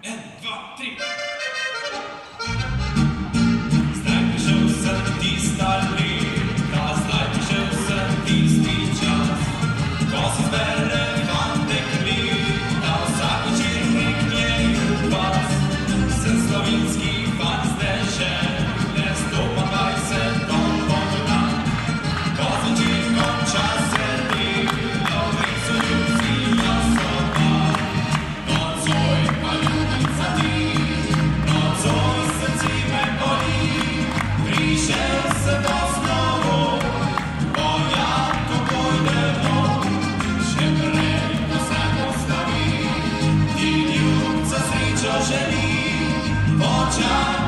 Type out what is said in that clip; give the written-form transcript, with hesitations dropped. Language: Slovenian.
1, 2, 3. Zdaj prišel sem tista leta, zdaj prišel sem tisti čas, ko se zbere fantek leta, vsak večer nekje v vas. Sem slovenski fan z dežele, stopam 20 ton pod dan, ko zvečer konča se delo, res so ljubijo soba. Nocoj pa ljubica ti, nocoj srce me boli, prišel se bo znovu, bojam, ko pojdemo, še prej, ko se postavi, ti ljubca srečo želi, počakaj.